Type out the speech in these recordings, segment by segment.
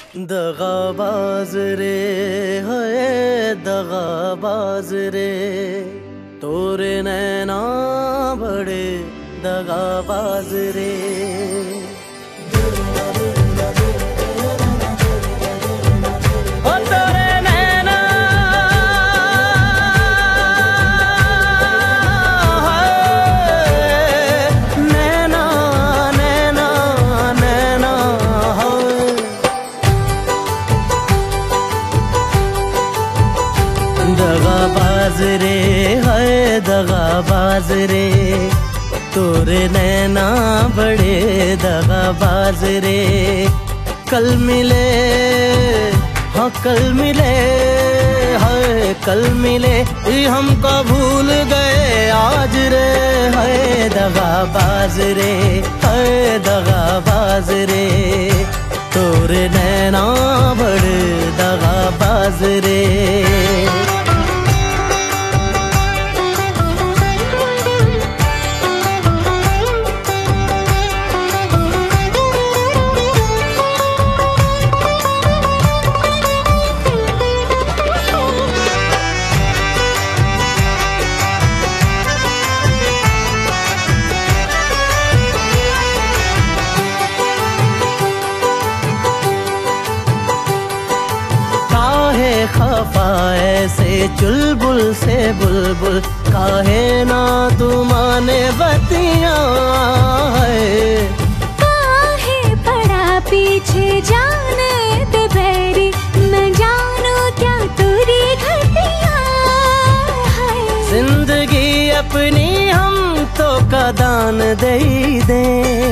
दगाबाज रे है दगाबाज रे, तोरे नैना बड़े दगाबाज रे। दगाबाज रे है दगाबाज रे, तोरे नैना बड़े दगाबाज रे। कल मिले हाँ कल मिले है कल मिले, हमको भूल गए आज रे। है दगाबाज रे है दगाबाज रे, तोरे नैना बड़े दगाबाज रे। खफा ऐसे चुलबुल से बुलबुल, काहे ना तू माने बतिया है। काहे पड़ा पीछे जाने दे बैरी, न जानू क्या तेरी घटिया है। जिंदगी अपनी हम तो कदान दे दे,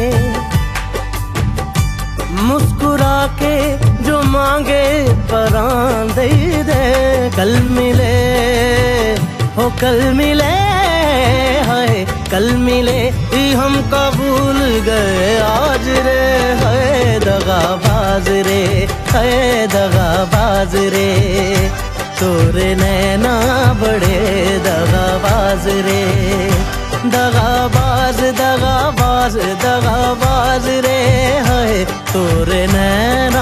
मुस्कुरा के जो मांगे परान दे दे। कल मिले हो कल मिले हाय कल मिले, हम कबूल गए आज रे। है दगाबाज रे है दगाबाज रे, तोरे नैना बड़े दगाबाज रे। दगाबाज दगाबाज दगाबाज रे है, तोरे नैना